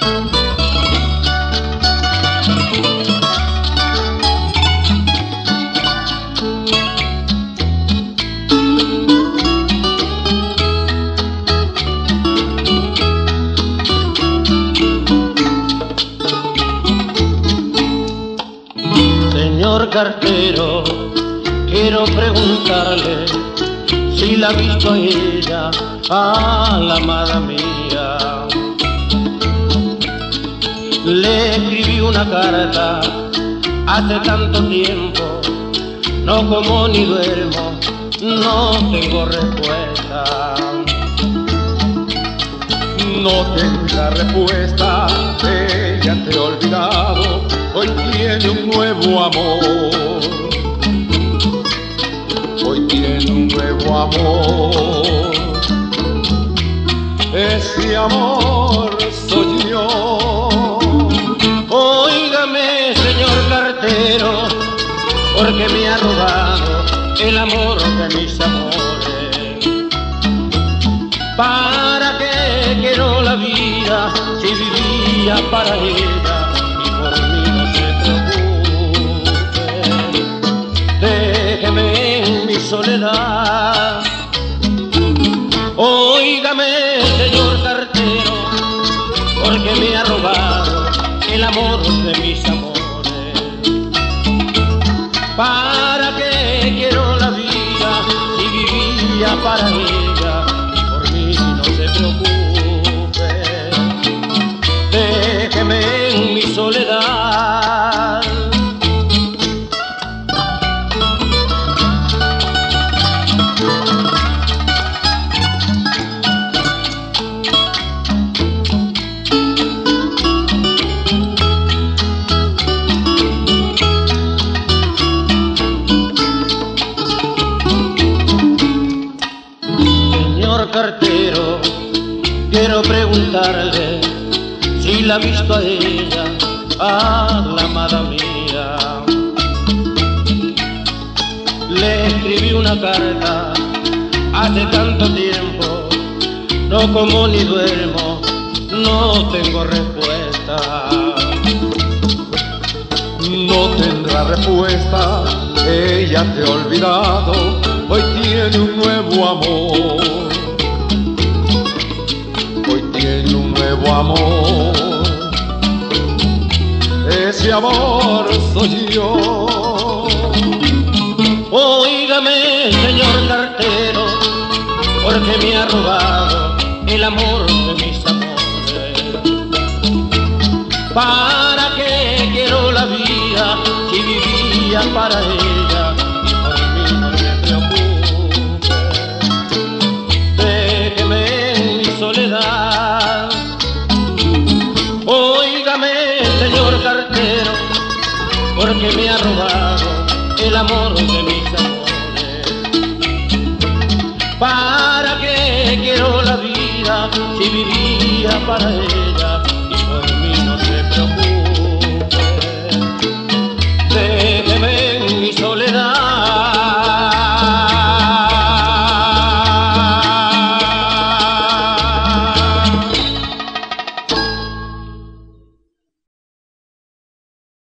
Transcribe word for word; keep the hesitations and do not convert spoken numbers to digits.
Señor cartero, quiero preguntarle si la ha visto a ella, a la amada mía. Le escribí una carta hace tanto tiempo, no como ni duermo, no tengo respuesta. No tendrá respuesta, ella te ha olvidado, hoy tiene un nuevo amor. Hoy tiene un nuevo amor. Ese amor soy yo. Óigame, señor cartero, porque me ha robado el amor de mis amores. ¿Para qué quiero la vida si vivía para ella y por mí no se preocupe? Déjeme en mi soledad. Óigame, señor cartero, porque me ha robado el amor de mis amores. ¿Para qué quiero la vida si vivía para ella y por mí no se preocupe? Déjeme en mi soledad. Cartero, quiero preguntarle si la ha visto a ella, a la amada mía. Le escribí una carta hace tanto tiempo, no como ni duermo, no tengo respuesta. No tendrá respuesta, ella te ha olvidado, hoy tiene un nuevo amor. Tiene un nuevo amor, ese amor soy yo. Óigame, señor cartero, porque me ha robado el amor de mis amores. ¿Para qué quiero la vida si vivía para ella y por mí no se preocupe? Déjeme en mi soledad. Óigame, señor cartero, porque me ha robado el amor de mis amores. ¿Para qué quiero la vida si vivía para él?